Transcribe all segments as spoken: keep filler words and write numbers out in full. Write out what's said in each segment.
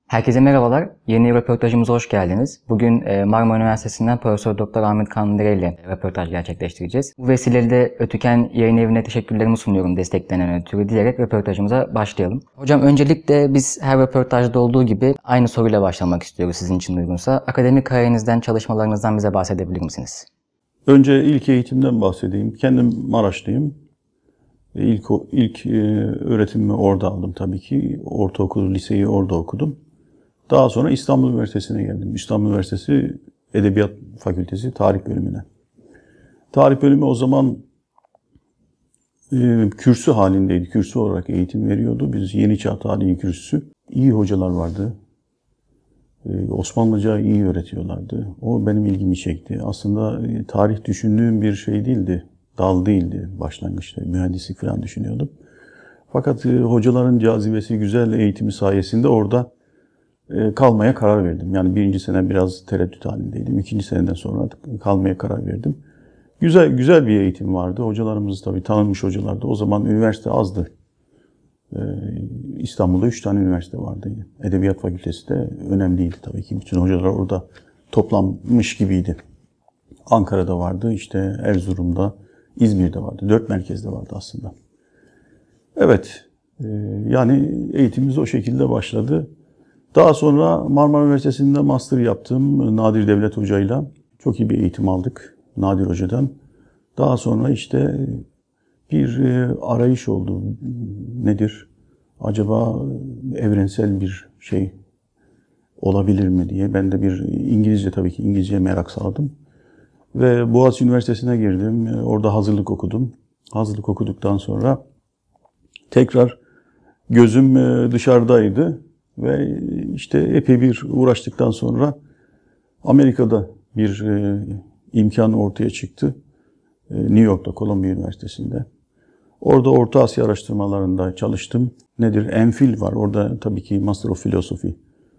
Herkese merhabalar. Yeni röportajımıza hoş geldiniz. Bugün Marmara Üniversitesi'nden Profesör Doktor Ahmet Kandire ile röportaj gerçekleştireceğiz. Bu vesileyle de Ötüken Yayın Evi'ne teşekkürlerimi sunuyorum desteklenen ötürü diyerek röportajımıza başlayalım. Hocam öncelikle biz her röportajda olduğu gibi aynı soruyla başlamak istiyoruz sizin için uygunsa. Akademik kariyerinizden, çalışmalarınızdan bize bahsedebilir misiniz? Önce ilk eğitimden bahsedeyim. Kendim Maraşlıyım. İlk, ilk öğretimimi orada aldım tabii ki. Ortaokulu, liseyi orada okudum. Daha sonra İstanbul Üniversitesi'ne geldim. İstanbul Üniversitesi Edebiyat Fakültesi Tarih Bölümüne. Tarih Bölümü o zaman e, kürsü halindeydi. Kürsü olarak eğitim veriyordu. Biz Yeni Çağ Tarihi kürsüsü. İyi hocalar vardı. E, Osmanlıca iyi öğretiyorlardı. O benim ilgimi çekti. Aslında e, tarih düşündüğüm bir şey değildi. Dal değildi başlangıçta. Mühendislik falan düşünüyordum. Fakat e, hocaların cazibesi, güzel eğitimi sayesinde orada e, kalmaya karar verdim. Yani birinci sene biraz tereddüt halindeydim. İkinci seneden sonra kalmaya karar verdim. Güzel güzel bir eğitim vardı. Hocalarımız tabii tanınmış hocalardı. O zaman üniversite azdı. E, İstanbul'da üç tane üniversite vardı. Edebiyat Fakültesi de önemli değildi tabii ki. Bütün hocalar orada toplanmış gibiydi. Ankara'da vardı, işte Erzurum'da, İzmir'de vardı. Dört merkezde vardı aslında. Evet, yani eğitimimiz o şekilde başladı. Daha sonra Marmara Üniversitesi'nde master yaptım Nadir Devlet Hoca'yla. Çok iyi bir eğitim aldık Nadir Hoca'dan. Daha sonra işte bir arayış oldu. Nedir? Acaba evrensel bir şey olabilir mi diye. Ben de bir İngilizce tabii ki İngilizceye merak saldım. Ve Boğaziçi Üniversitesi'ne girdim. Orada hazırlık okudum. Hazırlık okuduktan sonra tekrar gözüm dışarıdaydı. Ve işte epey bir uğraştıktan sonra Amerika'da bir imkan ortaya çıktı. New York'ta, Columbia Üniversitesi'nde. Orada Orta Asya araştırmalarında çalıştım. Nedir? M Phil var. Orada tabii ki Master of Philosophy.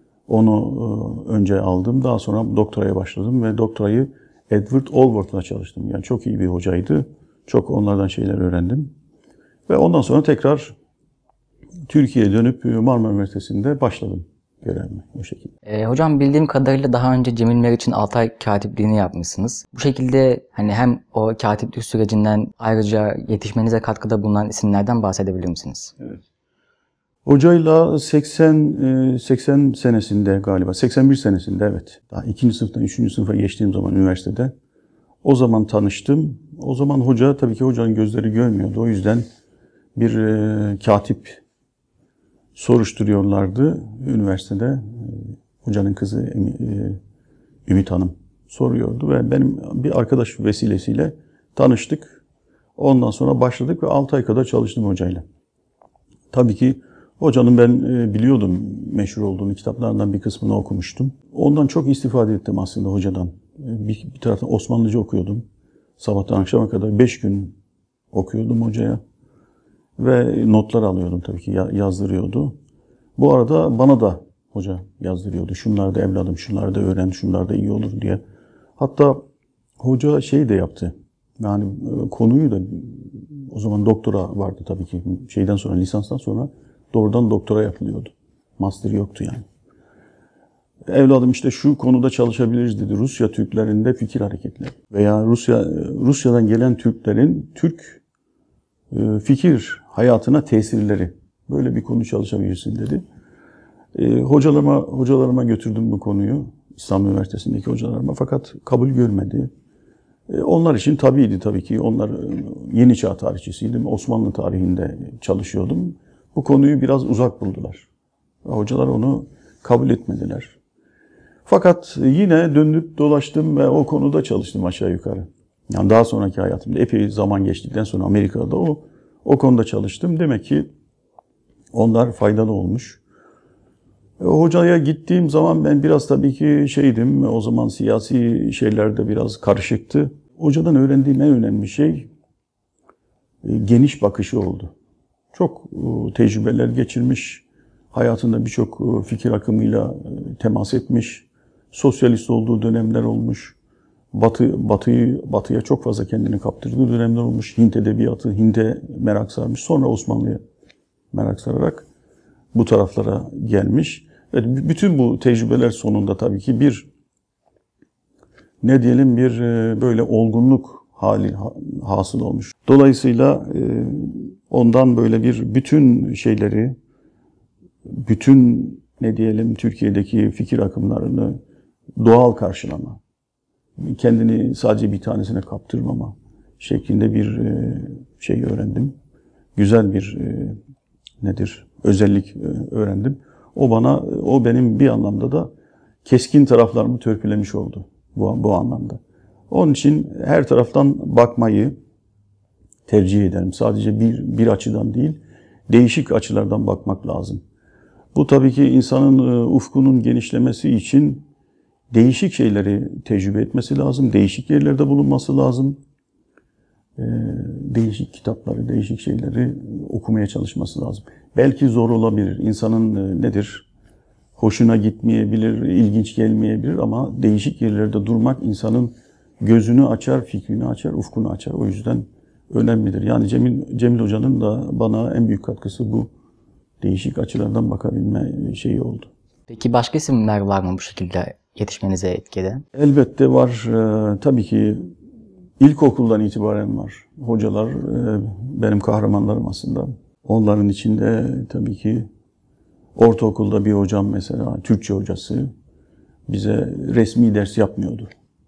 Onu önce aldım. Daha sonra doktoraya başladım ve doktorayı Edward Allworth'la çalıştım. Yani çok iyi bir hocaydı. Çok onlardan şeyler öğrendim. Ve ondan sonra tekrar Türkiye'ye dönüp Marmara Üniversitesi'nde başladım görevime o şekilde. E, hocam bildiğim kadarıyla daha önce Cemil Meriç'in Altay katipliğini yapmışsınız. Bu şekilde hani hem o katiplik sürecinden ayrıca yetişmenize katkıda bulunan isimlerden bahsedebilir misiniz? Evet. Hocayla seksen seksen senesinde galiba, seksen bir senesinde evet. Daha ikinci sınıftan üçüncü sınıfa geçtiğim zaman üniversitede o zaman tanıştım. O zaman hoca tabii ki hocanın gözleri görmüyordu. O yüzden bir e, katip soruşturuyorlardı üniversitede. Hocanın kızı e, Ümit Hanım soruyordu ve benim bir arkadaş vesilesiyle tanıştık. Ondan sonra başladık ve altı ay kadar çalıştım hocayla. Tabii ki hocanın ben biliyordum meşhur olduğunu, kitaplarından bir kısmını okumuştum. Ondan çok istifade ettim aslında hocadan. Bir, bir taraftan Osmanlıca okuyordum. Sabahtan akşama kadar beş gün okuyordum hocaya. Ve notlar alıyordum tabii ki, yazdırıyordu. Bu arada bana da hoca yazdırıyordu. Şunlar da evladım, şunlar da öğren, şunlar da iyi olur diye. Hatta hoca şey de yaptı. Yani konuyu da o zaman doktora vardı tabii ki. Şeyden sonra, lisanstan sonra doğrudan doktora yapılıyordu. Master yoktu yani. Evladım işte şu konuda çalışabiliriz dedi. Rusya Türklerinde fikir hareketleri veya Rusya Rusya'dan gelen Türklerin Türk fikir hayatına tesirleri. Böyle bir konu çalışabilirsin dedi. E, hocalarıma hocalarıma götürdüm bu konuyu. İstanbul Üniversitesi'ndeki hocalarıma fakat kabul görmedi. E, onlar için tabiiydi tabii ki. Onlar Yeni Çağ tarihçisiydim. Osmanlı tarihinde çalışıyordum. Bu konuyu biraz uzak buldular. Hocalar onu kabul etmediler. Fakat yine döndüp dolaştım ve o konuda çalıştım aşağı yukarı. Yani daha sonraki hayatımda epey zaman geçtikten sonra Amerika'da o o konuda çalıştım. Demek ki onlar faydalı olmuş. E, hocaya gittiğim zaman ben biraz tabii ki şeydim. O zaman siyasi şeylerde biraz karışıktı. Hocadan öğrendiğim en önemli şey e, geniş bakışı oldu. Çok e, tecrübeler geçirmiş. Hayatında birçok e, fikir akımıyla e, temas etmiş. Sosyalist olduğu dönemler olmuş. Batı, Batı'yı, Batı'ya çok fazla kendini kaptırdığı dönemler olmuş. Hint edebiyatı, Hint'e merak sarmış. Sonra Osmanlı'ya merak sararak bu taraflara gelmiş. Evet, bütün bu tecrübeler sonunda tabii ki bir ne diyelim bir böyle olgunluk hali hasıl olmuş. Dolayısıyla ondan böyle bir bütün şeyleri, bütün ne diyelim Türkiye'deki fikir akımlarını doğal karşılama, kendini sadece bir tanesine kaptırmama şeklinde bir şey öğrendim. Güzel bir nedir özellik öğrendim. O bana, o benim bir anlamda da keskin taraflarımı törpülemiş oldu bu, bu anlamda. Onun için her taraftan bakmayı tercih ederim. Sadece bir, bir açıdan değil, değişik açılardan bakmak lazım. Bu tabii ki insanın ufkunun genişlemesi için değişik şeyleri tecrübe etmesi lazım, değişik yerlerde bulunması lazım. Değişik kitapları, değişik şeyleri okumaya çalışması lazım. Belki zor olabilir, insanın nedir, hoşuna gitmeyebilir, ilginç gelmeyebilir ama değişik yerlerde durmak insanın gözünü açar, fikrini açar, ufkunu açar. O yüzden önemlidir. Yani Cemil, Cemil Hoca'nın da bana en büyük katkısı bu. Değişik açılardan bakabilme şeyi oldu. Peki başka isimler var mı bu şekilde yetişmenize etki eden? Elbette var. Ee, tabii ki ilkokuldan itibaren var. Hocalar e, benim kahramanlarım aslında. Onların içinde tabii ki ortaokulda bir hocam mesela, Türkçe hocası bize resmi ders yapmıyordu.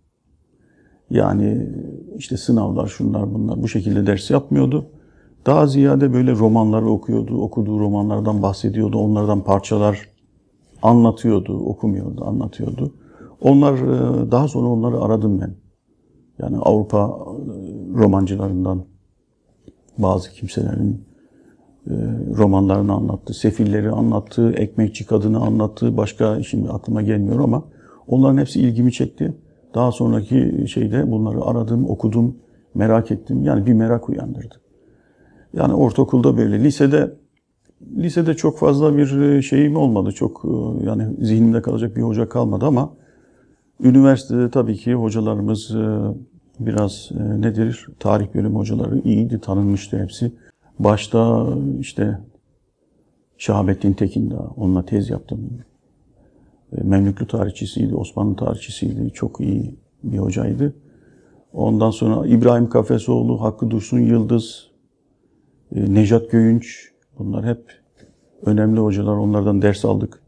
Yani işte sınavlar, şunlar bunlar bu şekilde ders yapmıyordu. Daha ziyade böyle romanları okuyordu, okuduğu romanlardan bahsediyordu, onlardan parçalar anlatıyordu, okumuyordu, anlatıyordu. Onlar, daha sonra onları aradım ben. Yani Avrupa romancılarından bazı kimselerin romanlarını anlattı, Sefilleri anlattı, Ekmekçi Kadını anlattı, başka şimdi aklıma gelmiyor ama onların hepsi ilgimi çekti. Daha sonraki şeyde bunları aradım, okudum, merak ettim. Yani bir merak uyandırdı. Yani ortaokulda böyle, lisede lisede çok fazla bir şeyim olmadı. Çok yani zihnimde kalacak bir hoca kalmadı ama üniversitede tabii ki hocalarımız biraz nedir? Tarih bölümü hocaları iyiydi, tanınmıştı hepsi. Başta işte Şahabettin Tekirdağ, onunla tez yaptım. Memlüklü tarihçisiydi, Osmanlı tarihçisiydi. Çok iyi bir hocaydı. Ondan sonra İbrahim Kafesoğlu, Hakkı Dursun Yıldız, Nejat Göğünç, bunlar hep önemli hocalar. Onlardan ders aldık.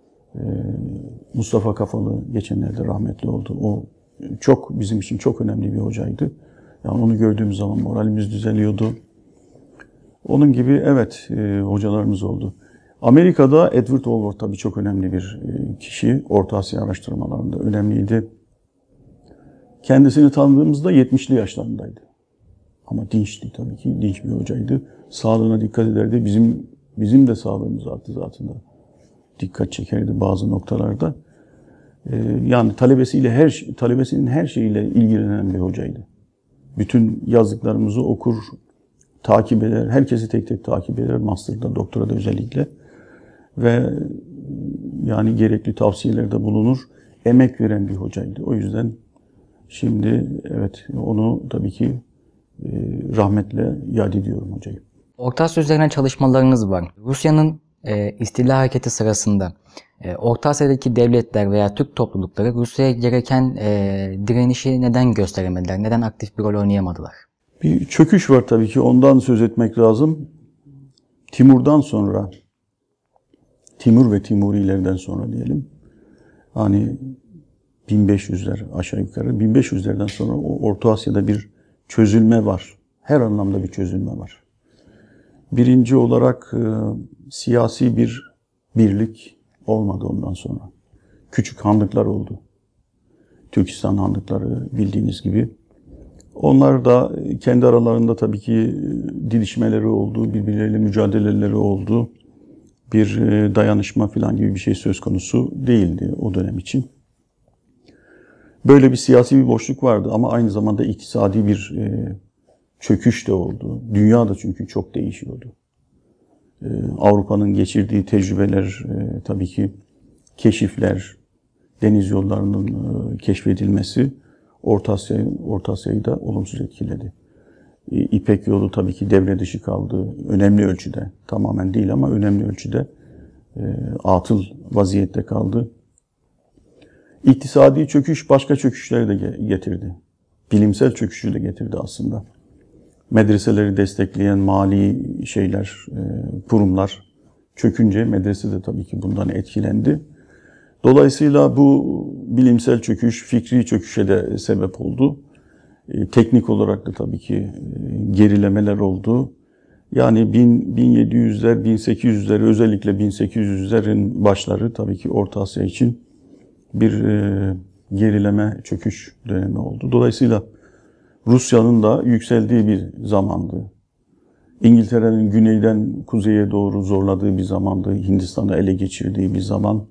Mustafa Kafalı geçenlerde rahmetli oldu. O çok bizim için çok önemli bir hocaydı. Yani onu gördüğümüz zaman moralimiz düzeliyordu. Onun gibi evet hocalarımız oldu. Amerika'da Edward Hallward tabii çok önemli bir kişi. Orta Asya araştırmalarında önemliydi. Kendisini tanıdığımızda yetmişli yaşlarındaydı. Ama dinçti tabii ki, dinç bir hocaydı. Sağlığına dikkat ederdi. Bizim bizim de sağlığımız arttı zaten. Dikkat çekerdi bazı noktalarda. Yani talebesiyle her talebesinin her şeyiyle ilgilenen bir hocaydı. Bütün yazdıklarımızı okur, takip eder, herkesi tek tek takip eder, master'da, doktorada özellikle. Ve yani gerekli tavsiyelerde bulunur, emek veren bir hocaydı. O yüzden şimdi evet onu tabii ki rahmetle yad ediyorum hocayı. Orta Asya üzerine çalışmalarınız var. Rusya'nın e, istila hareketi sırasında e, Orta Asya'daki devletler veya Türk toplulukları Rusya'ya gereken e, direnişi neden gösteremediler? Neden aktif bir rol oynayamadılar? Bir çöküş var tabii ki. Ondan söz etmek lazım. Timur'dan sonra, Timur ve Timurilerden sonra diyelim. Hani bin beş yüzler aşağı yukarı. bin beş yüzlerden sonra o Orta Asya'da bir çözülme var. Her anlamda bir çözülme var. Birinci olarak e, siyasi bir birlik olmadı ondan sonra. Küçük hanlıklar oldu. Türkistan hanlıkları bildiğiniz gibi. Onlar da kendi aralarında tabii ki didişmeleri oldu, birbirleriyle mücadeleleri oldu. Bir dayanışma falan gibi bir şey söz konusu değildi o dönem için. Böyle bir siyasi bir boşluk vardı ama aynı zamanda iktisadi bir çöküş de oldu. Dünya da çünkü çok değişiyordu. Avrupa'nın geçirdiği tecrübeler, tabii ki keşifler, deniz yollarının keşfedilmesi Orta Asya'yı, Orta Asya'yı da olumsuz etkiledi. İpek yolu tabii ki devre dışı kaldı. Önemli ölçüde, tamamen değil ama önemli ölçüde e, atıl vaziyette kaldı. İktisadi çöküş başka çöküşleri de getirdi. Bilimsel çöküşü de getirdi aslında. Medreseleri destekleyen mali şeyler, e, kurumlar çökünce medrese de tabii ki bundan etkilendi. Dolayısıyla bu bilimsel çöküş, fikri çöküşe de sebep oldu. E, teknik olarak da tabii ki e, gerilemeler oldu. Yani bin yedi yüzler, bin sekiz yüzler, özellikle bin sekiz yüzlerin başları tabii ki Orta Asya için bir e, gerileme, çöküş dönemi oldu. Dolayısıyla Rusya'nın da yükseldiği bir zamandı. İngiltere'nin güneyden kuzeye doğru zorladığı bir zamandı. Hindistan'ı ele geçirdiği bir zaman.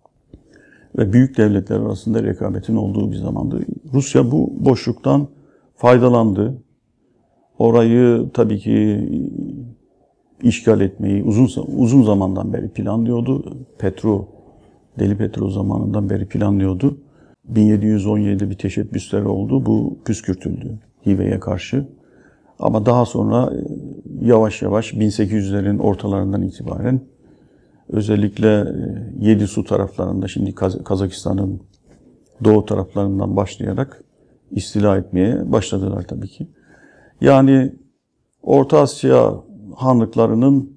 Ve büyük devletler arasında rekabetin olduğu bir zamandı. Rusya bu boşluktan faydalandı. Orayı tabii ki işgal etmeyi uzun uzun zamandan beri planlıyordu. Petro, Deli Petro zamanından beri planlıyordu. bin yedi yüz on yedide bir teşebbüsler oldu. Bu püskürtüldü H I V'ye karşı. Ama daha sonra yavaş yavaş bin sekiz yüzlerin ortalarından itibaren özellikle Yedisu taraflarında, şimdi Kaz- Kazakistan'ın doğu taraflarından başlayarak istila etmeye başladılar tabii ki. Yani Orta Asya hanlıklarının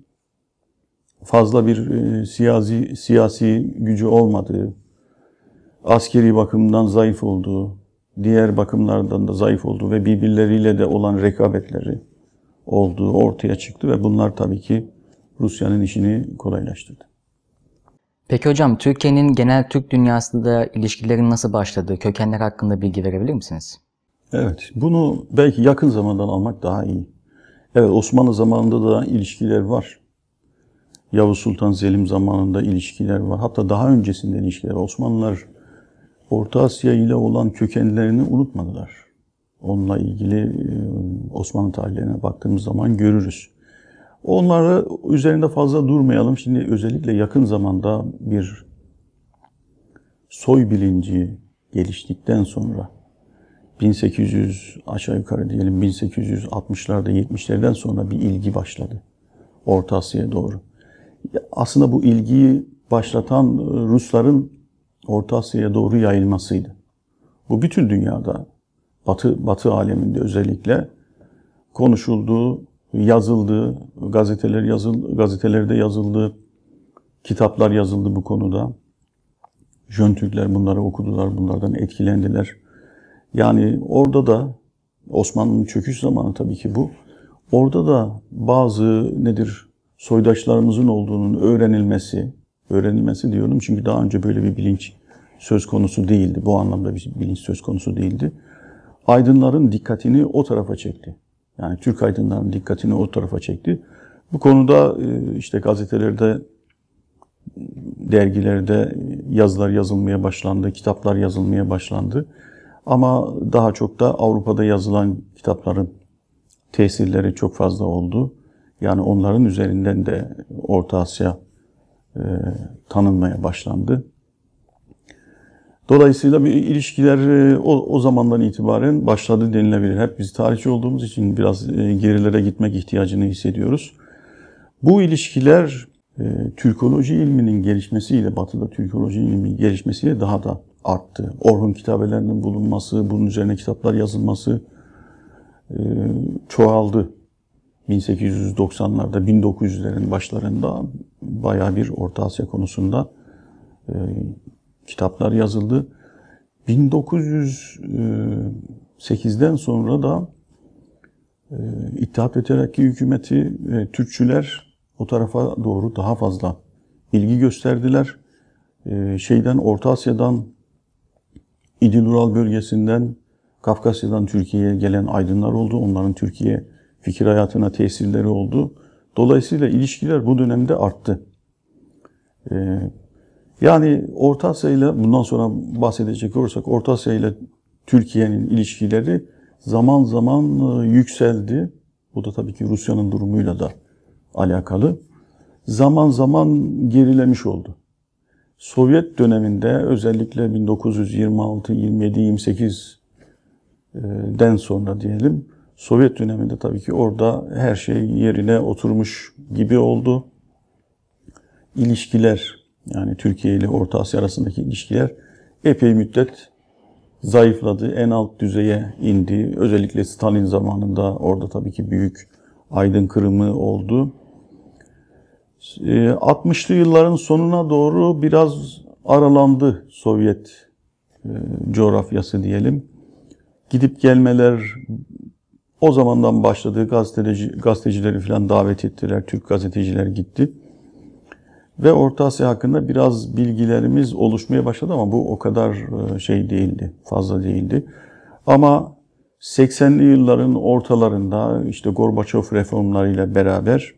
fazla bir e, siyasi siyasi gücü olmadığı, askeri bakımdan zayıf olduğu, diğer bakımlardan da zayıf olduğu ve birbirleriyle de olan rekabetleri olduğu ortaya çıktı ve bunlar tabii ki Rusya'nın işini kolaylaştırdı. Peki hocam, Türkiye'nin genel Türk dünyasında ilişkilerin nasıl başladığı, kökenler hakkında bilgi verebilir misiniz? Evet, bunu belki yakın zamandan almak daha iyi. Evet, Osmanlı zamanında da ilişkiler var. Yavuz Sultan Selim zamanında ilişkiler var. Hatta daha öncesinde ilişkiler var. Osmanlılar Orta Asya ile olan kökenlerini unutmadılar. Onunla ilgili Osmanlı tarihlerine baktığımız zaman görürüz. Onları üzerinde fazla durmayalım. Şimdi özellikle yakın zamanda bir soy bilinci geliştikten sonra bin sekiz yüz aşağı yukarı diyelim bin sekiz yüz altmışlarda yetmişlerden sonra bir ilgi başladı Orta Asya'ya doğru. Aslında bu ilgiyi başlatan Rusların Orta Asya'ya doğru yayılmasıydı. Bu bütün dünyada, Batı Batı aleminde özellikle konuşuldu, yazıldı, gazeteler yazıldı, gazetelerde yazıldı, kitaplar yazıldı bu konuda. Jön Türkler bunları okudular, bunlardan etkilendiler. Yani orada da Osmanlı'nın çöküş zamanı tabii ki bu. Orada da bazı nedir soydaşlarımızın olduğunun öğrenilmesi, öğrenilmesi diyorum çünkü daha önce böyle bir bilinç söz konusu değildi. Bu anlamda bir bilinç söz konusu değildi. Aydınların dikkatini o tarafa çekti. Yani Türk aydınlarının dikkatini o tarafa çekti. Bu konuda işte gazetelerde, dergilerde yazılar yazılmaya başlandı, kitaplar yazılmaya başlandı. Ama daha çok da Avrupa'da yazılan kitapların tesirleri çok fazla oldu. Yani onların üzerinden de Orta Asya e, tanınmaya başlandı. Dolayısıyla bir ilişkiler e, o, o zamandan itibaren başladı denilebilir. Hep biz tarihçi olduğumuz için biraz e, gerilere gitmek ihtiyacını hissediyoruz. Bu ilişkiler e, Türkoloji ilminin gelişmesiyle, Batı'da Türkoloji ilminin gelişmesiyle daha da arttı. Orhun kitabelerinin bulunması, bunun üzerine kitaplar yazılması e, çoğaldı. bin sekiz yüz doksanlarda, bin dokuz yüzlerin başlarında bayağı bir Orta Asya konusunda e, kitaplar yazıldı. bin dokuz yüz sekizden sonra da e, İttihat ve Terakki hükümeti, e, Türkçüler o tarafa doğru daha fazla ilgi gösterdiler. E, şeyden, Orta Asya'dan, İdil-Ural bölgesinden, Kafkasya'dan Türkiye'ye gelen aydınlar oldu. Onların Türkiye fikir hayatına tesirleri oldu. Dolayısıyla ilişkiler bu dönemde arttı. Ee, yani Orta Asya ile, bundan sonra bahsedecek olursak, Orta Asya ile Türkiye'nin ilişkileri zaman zaman yükseldi. Bu da tabii ki Rusya'nın durumuyla da alakalı. Zaman zaman gerilemiş oldu. Sovyet döneminde özellikle bin dokuz yüz yirmi altı, yirmi yedi, yirmi sekizden sonra diyelim, Sovyet döneminde tabii ki orada her şey yerine oturmuş gibi oldu. ilişkiler, yani Türkiye ile Orta Asya arasındaki ilişkiler epey müddet zayıfladı, en alt düzeye indi. Özellikle Stalin zamanında orada tabii ki büyük aydın kırımı oldu. altmışlı yılların sonuna doğru biraz aralandı Sovyet coğrafyası diyelim. Gidip gelmeler o zamandan başladı. Gazeteci, gazetecileri falan davet ettiler. Türk gazeteciler gitti. Ve Orta Asya hakkında biraz bilgilerimiz oluşmaya başladı ama bu o kadar şey değildi, fazla değildi. Ama seksenli yılların ortalarında işte Gorbaçov reformlarıyla beraber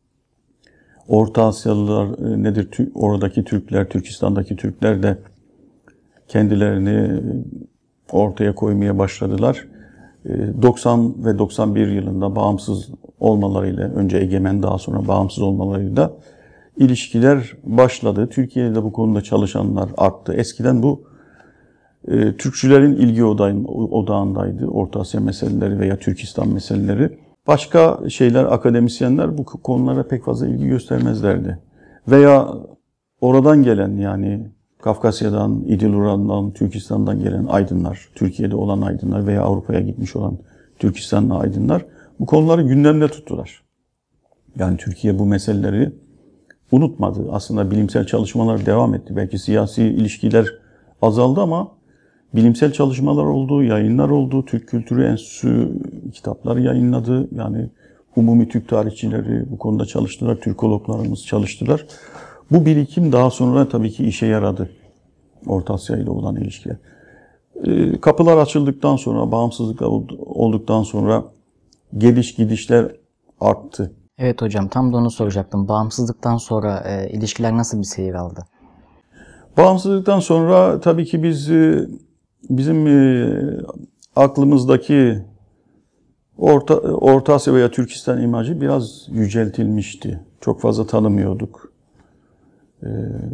Orta Asyalılar nedir? Oradaki Türkler, Türkistan'daki Türkler de kendilerini ortaya koymaya başladılar. doksan ve doksan bir yılında bağımsız olmalarıyla, önce egemen daha sonra bağımsız olmalarıyla ilişkiler başladı. Türkiye'de bu konuda çalışanlar arttı. Eskiden bu e, Türkçülerin ilgi odağındaydı. Orta Asya meseleleri veya Türkistan meseleleri. Başka şeyler, akademisyenler bu konulara pek fazla ilgi göstermezlerdi. Veya oradan gelen, yani Kafkasya'dan, İdil-Uran'dan, Türkistan'dan gelen aydınlar, Türkiye'de olan aydınlar veya Avrupa'ya gitmiş olan Türkistanlı aydınlar bu konuları gündemde tuttular. Yani Türkiye bu meseleleri unutmadı. Aslında bilimsel çalışmalar devam etti. Belki siyasi ilişkiler azaldı ama bilimsel çalışmalar oldu, yayınlar oldu. Türk Kültürü Enstitüsü kitaplar yayınladı. Yani umumi Türk tarihçileri bu konuda çalıştılar, Türkologlarımız çalıştılar. Bu birikim daha sonra tabii ki işe yaradı. Orta Asya ile olan ilişkiler. Kapılar açıldıktan sonra, bağımsızlık olduktan sonra geliş gidişler arttı. Evet hocam, tam da onu soracaktım. Bağımsızlıktan sonra e, ilişkiler nasıl bir seyir aldı? Bağımsızlıktan sonra tabii ki biz bizim e, aklımızdaki Orta, Orta Asya veya Türkistan imajı biraz yüceltilmişti. Çok fazla tanımıyorduk. E,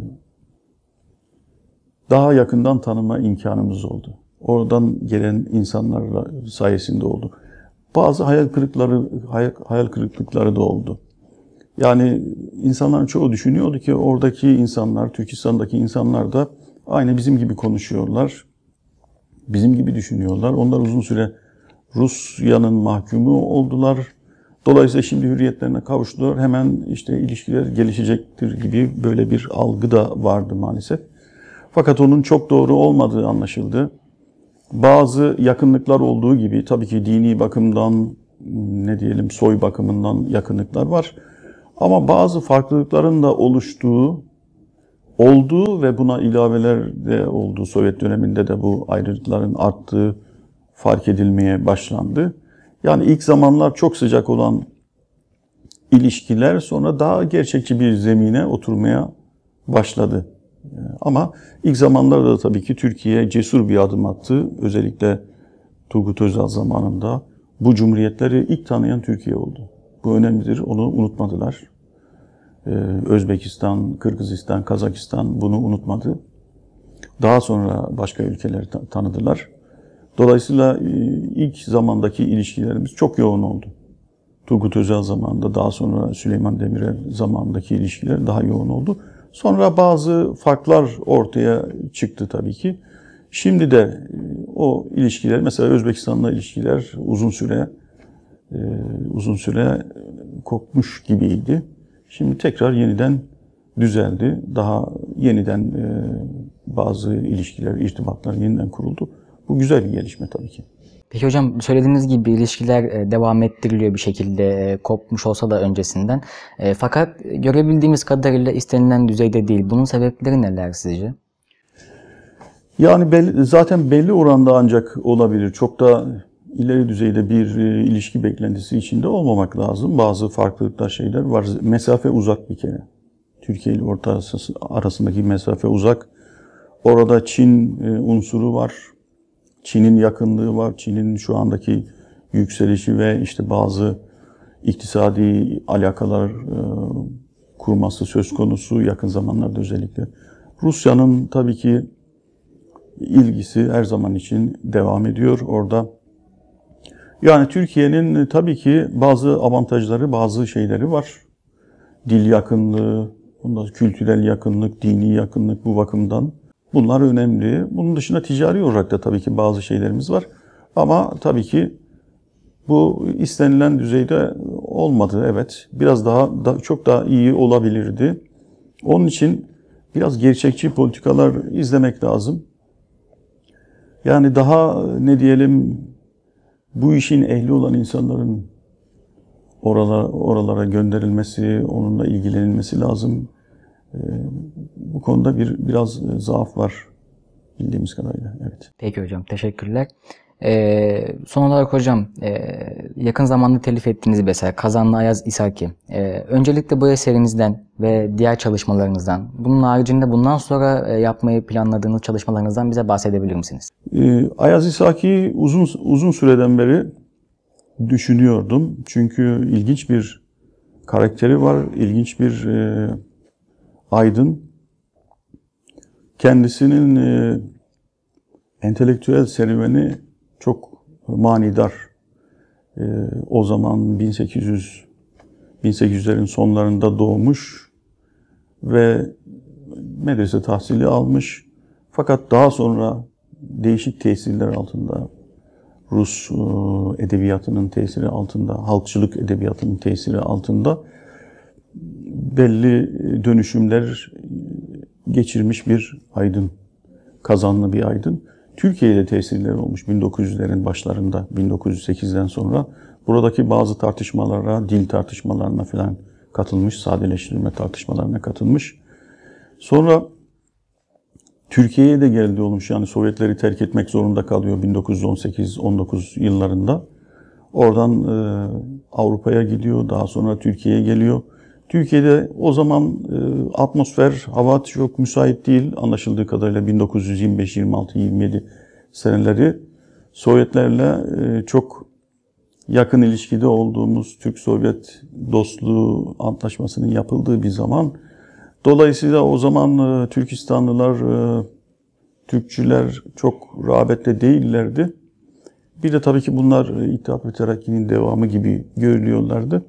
daha yakından tanıma imkanımız oldu. Oradan gelen insanlar sayesinde oldu. Bazı hayal kırıkları, hayal kırıklıkları da oldu. Yani insanların çoğu düşünüyordu ki oradaki insanlar, Türkistan'daki insanlar da aynı bizim gibi konuşuyorlar. Bizim gibi düşünüyorlar. Onlar uzun süre Rusya'nın mahkumu oldular. Dolayısıyla şimdi hürriyetlerine kavuştular. Hemen işte ilişkiler gelişecektir gibi böyle bir algı da vardı maalesef. Fakat onun çok doğru olmadığı anlaşıldı. Bazı yakınlıklar olduğu gibi tabii ki dini bakımdan, ne diyelim soy bakımından yakınlıklar var. Ama bazı farklılıkların da oluştuğu, olduğu ve buna ilaveler de olduğu, Sovyet döneminde de bu ayrılıkların arttığı fark edilmeye başlandı. Yani ilk zamanlar çok sıcak olan ilişkiler sonra daha gerçekçi bir zemine oturmaya başladı. Ama ilk zamanlarda da tabii ki Türkiye cesur bir adım attı. Özellikle Turgut Özal zamanında bu cumhuriyetleri ilk tanıyan Türkiye oldu. Bu önemlidir, onu unutmadılar. Ee, Özbekistan, Kırgızistan, Kazakistan bunu unutmadı. Daha sonra başka ülkeler tanıdılar. Dolayısıyla ilk zamandaki ilişkilerimiz çok yoğun oldu. Turgut Özal zamanında, daha sonra Süleyman Demirel zamanındaki ilişkiler daha yoğun oldu. Sonra bazı farklar ortaya çıktı tabii ki. Şimdi de o ilişkiler, mesela Özbekistan'la ilişkiler uzun süre uzun süre kopmuş gibiydi. Şimdi tekrar yeniden düzeldi. Daha yeniden bazı ilişkiler, irtibatlar yeniden kuruldu. Bu güzel bir gelişme tabii ki. Peki hocam, söylediğiniz gibi ilişkiler devam ettiriliyor bir şekilde, kopmuş olsa da öncesinden. Fakat görebildiğimiz kadarıyla istenilen düzeyde değil. Bunun sebepleri neler sizce? Yani belli, zaten belli oranda ancak olabilir. Çok da ileri düzeyde bir ilişki beklentisi içinde olmamak lazım. Bazı farklılıklar, şeyler var. Mesafe uzak bir kere. Türkiye ile Orta Asya arasındaki mesafe uzak. Orada Çin unsuru var. Çin'in yakınlığı var. Çin'in şu andaki yükselişi ve işte bazı iktisadi alakalar kurması söz konusu yakın zamanlarda özellikle. Rusya'nın tabii ki ilgisi her zaman için devam ediyor orada. Yani Türkiye'nin tabii ki bazı avantajları, bazı şeyleri var. Dil yakınlığı, Ondan sonra kültürel yakınlık, dini yakınlık bu bakımdan. Bunlar önemli. Bunun dışında ticari olarak da tabii ki bazı şeylerimiz var. Ama tabii ki bu istenilen düzeyde olmadı. Evet, biraz daha, daha çok daha iyi olabilirdi. Onun için biraz gerçekçi politikalar izlemek lazım. Yani daha ne diyelim, bu işin ehli olan insanların oralara, oralara gönderilmesi, onunla ilgilenilmesi lazım. Ee, bu konuda bir biraz zaaf var bildiğimiz kadarıyla. Evet. Peki hocam, teşekkürler. Ee, son olarak hocam, e, yakın zamanda telif ettiğiniz bir eser Kazanlı Ayaz İshaki. Ee, öncelikle bu eserinizden ve diğer çalışmalarınızdan, bunun haricinde bundan sonra e, yapmayı planladığınız çalışmalarınızdan bize bahsedebilir misiniz? Ee, Ayaz İshaki uzun uzun süreden beri düşünüyordum. Çünkü ilginç bir karakteri var, ilginç bir e, aydın. Kendisinin e, entelektüel serüveni çok manidar. E, o zaman bin sekiz yüz bin sekiz yüzlerin sonlarında doğmuş ve medrese tahsili almış. Fakat daha sonra değişik tesirler altında, Rus edebiyatının tesiri altında, halkçılık edebiyatının tesiri altında belli dönüşümler geçirmiş bir aydın, Kazanlı bir aydın. Türkiye'de tesirleri olmuş bin dokuz yüzlerin başlarında, bin dokuz yüz sekizden sonra. Buradaki bazı tartışmalara, dil tartışmalarına falan katılmış, sadeleştirme tartışmalarına katılmış. Sonra Türkiye'ye de geldi olmuş, yani Sovyetleri terk etmek zorunda kalıyor bin dokuz yüz on sekiz on dokuz yıllarında. Oradan e, Avrupa'ya gidiyor, daha sonra Türkiye'ye geliyor. Türkiye'de o zaman e, atmosfer, hava çok müsait değil anlaşıldığı kadarıyla bin dokuz yüz yirmi beş yirmi altı yirmi yedi seneleri. Sovyetlerle e, çok yakın ilişkide olduğumuz, Türk-Sovyet dostluğu antlaşmasının yapıldığı bir zaman. Dolayısıyla o zaman e, Türkistanlılar, e, Türkçüler çok rağbette değillerdi. Bir de tabii ki bunlar e, İttihat ve Terakki'nin devamı gibi görülüyorlardı.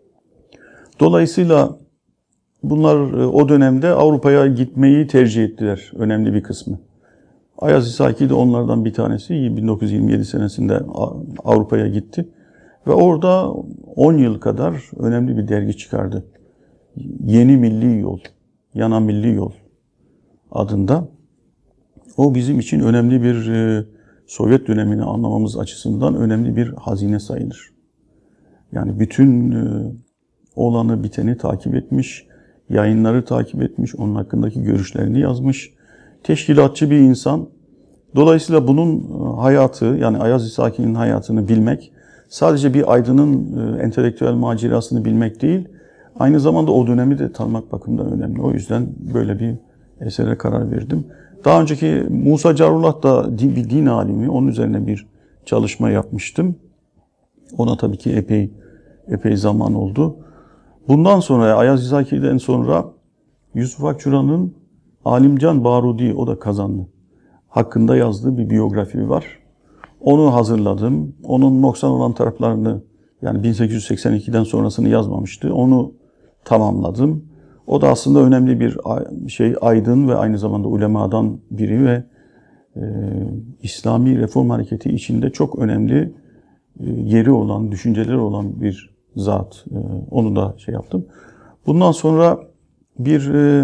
Dolayısıyla bunlar e, o dönemde Avrupa'ya gitmeyi tercih ettiler, önemli bir kısmı. Ayaz İshaki de onlardan bir tanesi. bin dokuz yüz yirmi yedi senesinde Avrupa'ya gitti. Ve orada on yıl kadar önemli bir dergi çıkardı. Yeni Milli Yol, Yana Milli Yol adında. O bizim için önemli bir, e, Sovyet dönemini anlamamız açısından önemli bir hazine sayılır. Yani bütün e, olanı biteni takip etmiş, yayınları takip etmiş, onun hakkındaki görüşlerini yazmış. Teşkilatçı bir insan. Dolayısıyla bunun hayatı, yani Ayaz İshaki'nin hayatını bilmek, sadece bir aydının e, entelektüel macerasını bilmek değil, aynı zamanda o dönemi de tanımak bakımından önemli. O yüzden böyle bir esere karar verdim. Daha önceki Musa Carullah da bir din alimi, onun üzerine bir çalışma yapmıştım. Ona tabii ki epey epey zaman oldu. Bundan sonra Ayaz İshaki'den sonra Yusuf Akçura'nın Alimcan Barudi, o da Kazanlı, hakkında yazdığı bir biyografi var. Onu hazırladım. Onun noksan olan taraflarını, yani bin sekiz yüz seksen ikiden sonrasını yazmamıştı. Onu tamamladım. O da aslında önemli bir şey, aydın ve aynı zamanda ulemadan biri ve e, İslami reform hareketi içinde çok önemli e, yeri olan, düşünceleri olan bir zat. E, onu da şey yaptım. Bundan sonra bir e,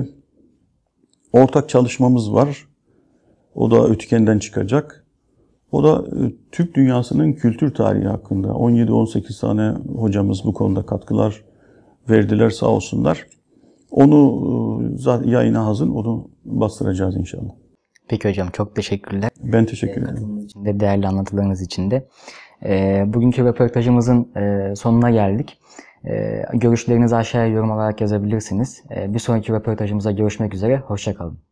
ortak çalışmamız var. O da Ötüken'den çıkacak. O da e, Türk dünyasının kültür tarihi hakkında. on yedi on sekiz tane hocamız bu konuda katkılar verdiler sağ olsunlar. Onu zaten yayına hazır, onu bastıracağız inşallah. Peki hocam, çok teşekkürler. Ben teşekkür ederim. için de, değerli anlatılarınız için de. E, bugünkü röportajımızın e, sonuna geldik. E, görüşlerinizi aşağıya yorum olarak yazabilirsiniz. E, bir sonraki röportajımıza görüşmek üzere. Hoşça kalın.